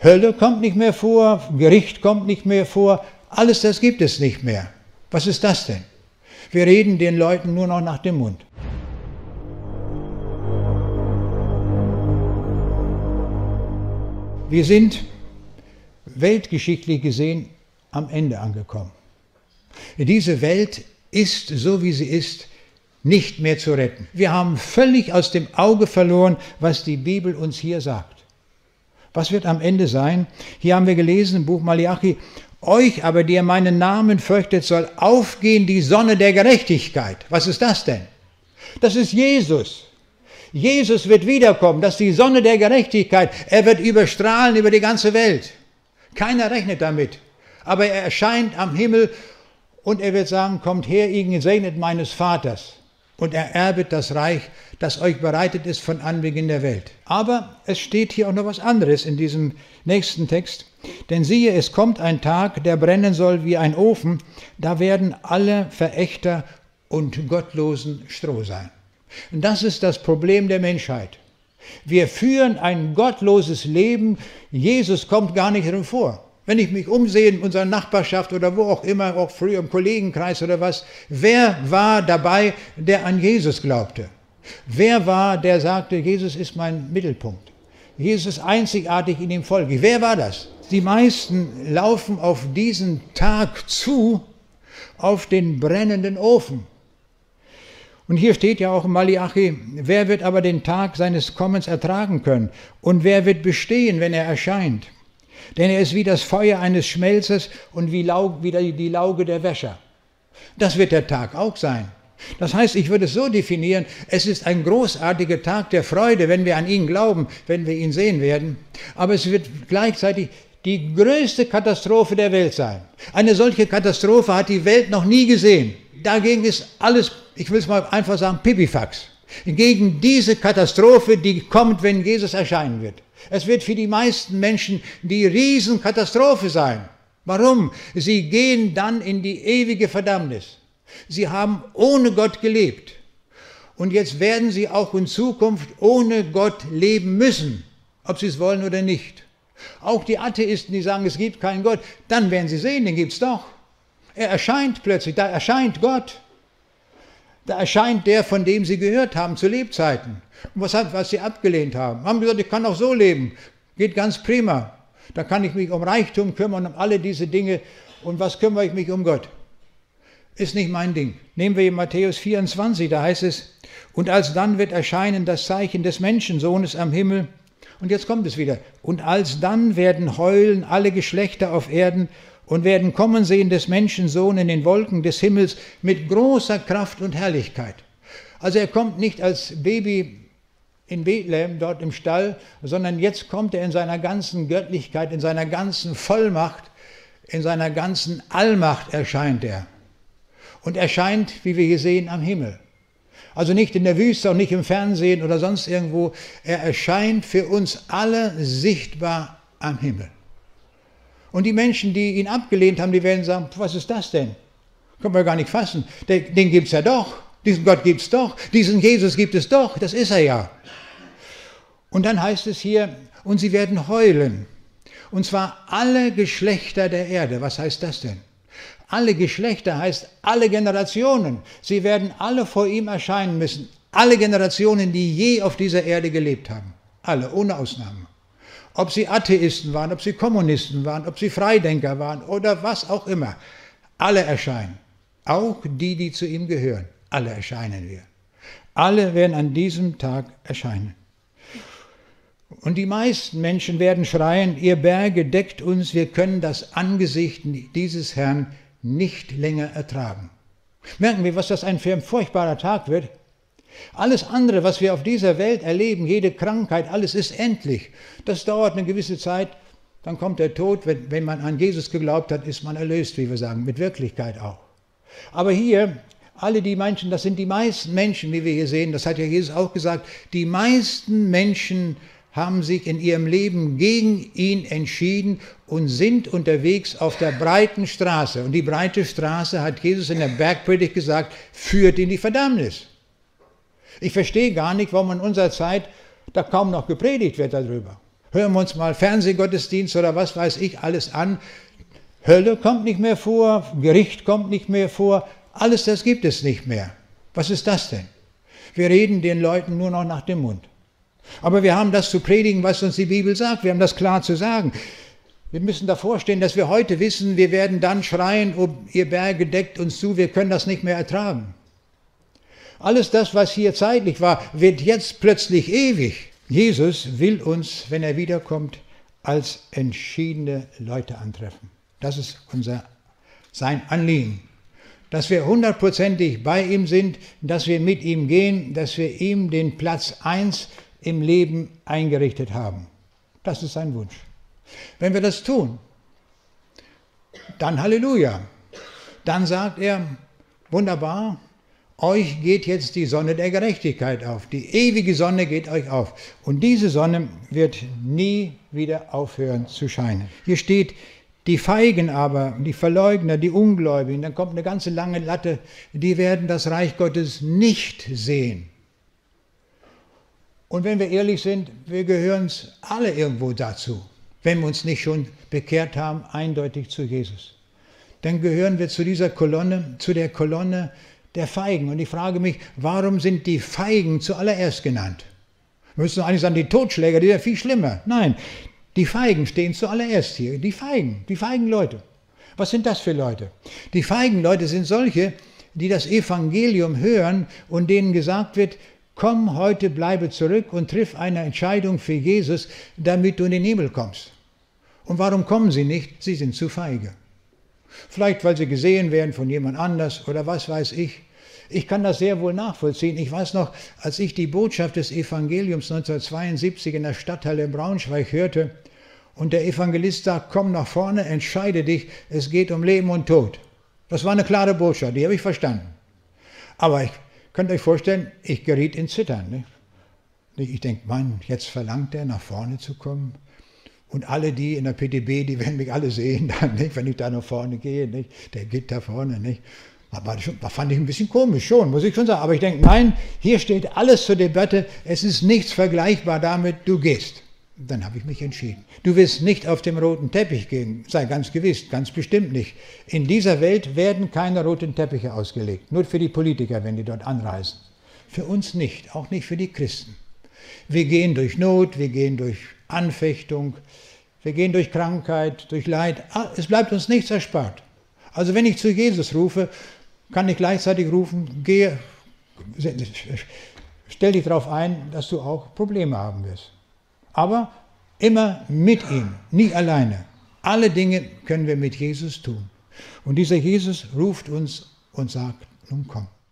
Hölle kommt nicht mehr vor, Gericht kommt nicht mehr vor, alles das gibt es nicht mehr. Was ist das denn? Wir reden den Leuten nur noch nach dem Mund. Wir sind weltgeschichtlich gesehen am Ende angekommen. Diese Welt ist, so wie sie ist, nicht mehr zu retten. Wir haben völlig aus dem Auge verloren, was die Bibel uns hier sagt. Was wird am Ende sein? Hier haben wir gelesen im Buch Malachi: Euch aber, die ihr meinen Namen fürchtet, soll aufgehen die Sonne der Gerechtigkeit. Was ist das denn? Das ist Jesus. Jesus wird wiederkommen, das ist die Sonne der Gerechtigkeit. Er wird überstrahlen über die ganze Welt. Keiner rechnet damit. Aber er erscheint am Himmel und er wird sagen: Kommt her, ihr Gesegnet meines Vaters. Und er erbet das Reich, das euch bereitet ist von Anbeginn der Welt. Aber es steht hier auch noch was anderes in diesem nächsten Text. Denn siehe, es kommt ein Tag, der brennen soll wie ein Ofen, da werden alle Verächter und Gottlosen Stroh sein. Und das ist das Problem der Menschheit. Wir führen ein gottloses Leben, Jesus kommt gar nicht drin vor. Wenn ich mich umsehe in unserer Nachbarschaft oder wo auch immer, auch früher im Kollegenkreis oder was, wer war dabei, der an Jesus glaubte? Wer war, der sagte, Jesus ist mein Mittelpunkt? Jesus ist einzigartig, in ihm folge ich. Wer war das? Die meisten laufen auf diesen Tag zu, auf den brennenden Ofen. Und hier steht ja auch in Malachi: Wer wird aber den Tag seines Kommens ertragen können? Und wer wird bestehen, wenn er erscheint? Denn er ist wie das Feuer eines Schmelzers und wie die Lauge der Wäscher. Das wird der Tag auch sein. Das heißt, ich würde es so definieren: Es ist ein großartiger Tag der Freude, wenn wir an ihn glauben, wenn wir ihn sehen werden. Aber es wird gleichzeitig die größte Katastrophe der Welt sein. Eine solche Katastrophe hat die Welt noch nie gesehen. Dagegen ist alles, ich will es mal einfach sagen, Pipifax. Gegen diese Katastrophe, die kommt, wenn Jesus erscheinen wird. Es wird für die meisten Menschen die Riesenkatastrophe sein. Warum? Sie gehen dann in die ewige Verdammnis. Sie haben ohne Gott gelebt. Und jetzt werden sie auch in Zukunft ohne Gott leben müssen, ob sie es wollen oder nicht. Auch die Atheisten, die sagen, es gibt keinen Gott, dann werden sie sehen, den gibt es doch. Er erscheint plötzlich, da erscheint Gott. Da erscheint der, von dem sie gehört haben zu Lebzeiten. Und was sie abgelehnt haben. Haben gesagt, ich kann auch so leben. Geht ganz prima. Da kann ich mich um Reichtum kümmern, um alle diese Dinge. Und was kümmere ich mich um Gott? Ist nicht mein Ding. Nehmen wir Matthäus 24, da heißt es: Und alsdann wird erscheinen das Zeichen des Menschensohnes am Himmel. Und jetzt kommt es wieder. Und alsdann werden heulen alle Geschlechter auf Erden und werden kommen sehen des Menschensohn in den Wolken des Himmels mit großer Kraft und Herrlichkeit. Also er kommt nicht als Baby in Bethlehem, dort im Stall, sondern jetzt kommt er in seiner ganzen Göttlichkeit, in seiner ganzen Vollmacht, in seiner ganzen Allmacht erscheint er. Und erscheint, wie wir hier sehen, am Himmel. Also nicht in der Wüste, auch nicht im Fernsehen oder sonst irgendwo. Er erscheint für uns alle sichtbar am Himmel. Und die Menschen, die ihn abgelehnt haben, die werden sagen: Was ist das denn? Können wir gar nicht fassen. Den gibt es ja doch. Diesen Gott gibt es doch. Diesen Jesus gibt es doch. Das ist er ja. Und dann heißt es hier: Und sie werden heulen. Und zwar alle Geschlechter der Erde. Was heißt das denn? Alle Geschlechter heißt alle Generationen. Sie werden alle vor ihm erscheinen müssen. Alle Generationen, die je auf dieser Erde gelebt haben. Alle, ohne Ausnahme. Ob sie Atheisten waren, ob sie Kommunisten waren, ob sie Freidenker waren oder was auch immer. Alle erscheinen. Auch die, die zu ihm gehören. Alle erscheinen wir. Alle werden an diesem Tag erscheinen. Und die meisten Menschen werden schreien: Ihr Berge, deckt uns, wir können das Angesicht dieses Herrn nicht länger ertragen. Merken wir, was das für ein furchtbarer Tag wird? Alles andere, was wir auf dieser Welt erleben, jede Krankheit, alles ist endlich. Das dauert eine gewisse Zeit, dann kommt der Tod. Wenn man an Jesus geglaubt hat, ist man erlöst, wie wir sagen, mit Wirklichkeit auch. Aber hier, alle die Menschen, das sind die meisten Menschen, wie wir hier sehen, das hat ja Jesus auch gesagt, die meisten Menschen haben sich in ihrem Leben gegen ihn entschieden und sind unterwegs auf der breiten Straße. Und die breite Straße, hat Jesus in der Bergpredigt gesagt, führt in die Verdammnis. Ich verstehe gar nicht, warum in unserer Zeit da kaum noch gepredigt wird darüber. Hören wir uns mal Fernsehgottesdienst oder was weiß ich alles an. Hölle kommt nicht mehr vor, Gericht kommt nicht mehr vor, alles das gibt es nicht mehr. Was ist das denn? Wir reden den Leuten nur noch nach dem Mund. Aber wir haben das zu predigen, was uns die Bibel sagt. Wir haben das klar zu sagen. Wir müssen davor stehen, dass wir heute wissen, wir werden dann schreien, oh, ihr Berge deckt uns zu, wir können das nicht mehr ertragen. Alles das, was hier zeitlich war, wird jetzt plötzlich ewig. Jesus will uns, wenn er wiederkommt, als entschiedene Leute antreffen. Das ist sein Anliegen. Dass wir 100%ig bei ihm sind, dass wir mit ihm gehen, dass wir ihm den Platz 1 im Leben eingerichtet haben. Das ist sein Wunsch. Wenn wir das tun, dann Halleluja. Dann sagt er, wunderbar, euch geht jetzt die Sonne der Gerechtigkeit auf. Die ewige Sonne geht euch auf. Und diese Sonne wird nie wieder aufhören zu scheinen. Hier steht, die Feigen aber, die Verleugner, die Ungläubigen, dann kommt eine ganze lange Latte, die werden das Reich Gottes nicht sehen. Und wenn wir ehrlich sind, wir gehören alle irgendwo dazu, wenn wir uns nicht schon bekehrt haben, eindeutig zu Jesus. Dann gehören wir zu dieser Kolonne, zu der Kolonne der Feigen. Und ich frage mich, warum sind die Feigen zuallererst genannt? Wir müssen eigentlich sagen, die Totschläger, die sind ja viel schlimmer. Nein, die Feigen stehen zuallererst hier. Die feigen Leute. Was sind das für Leute? Die feigen Leute sind solche, die das Evangelium hören und denen gesagt wird, komm heute, bleibe zurück und triff eine Entscheidung für Jesus, damit du in den Himmel kommst. Und warum kommen sie nicht? Sie sind zu feige. Vielleicht, weil sie gesehen werden von jemand anders oder was weiß ich. Ich kann das sehr wohl nachvollziehen. Ich weiß noch, als ich die Botschaft des Evangeliums 1972 in der Stadthalle in Braunschweig hörte und der Evangelist sagt, komm nach vorne, entscheide dich, es geht um Leben und Tod. Das war eine klare Botschaft, die habe ich verstanden. Aber ich könnt euch vorstellen, ich geriet in Zittern. Nicht? Ich denke, Mann, jetzt verlangt er, nach vorne zu kommen. Und alle die in der PTB, die werden mich alle sehen, dann, nicht? Wenn ich da nach vorne gehe. Nicht? Der geht da vorne. Nicht? Das fand ich ein bisschen komisch schon, muss ich schon sagen. Aber ich denke, nein, hier steht alles zur Debatte. Es ist nichts vergleichbar damit, du gehst. Dann habe ich mich entschieden. Du wirst nicht auf dem roten Teppich gehen, sei ganz gewiss, ganz bestimmt nicht. In dieser Welt werden keine roten Teppiche ausgelegt, nur für die Politiker, wenn die dort anreisen. Für uns nicht, auch nicht für die Christen. Wir gehen durch Not, wir gehen durch Anfechtung, wir gehen durch Krankheit, durch Leid. Es bleibt uns nichts erspart. Also wenn ich zu Jesus rufe, kann ich gleichzeitig rufen, stell dich darauf ein, dass du auch Probleme haben wirst. Aber immer mit ihm, nie alleine. Alle Dinge können wir mit Jesus tun. Und dieser Jesus ruft uns und sagt, nun komm.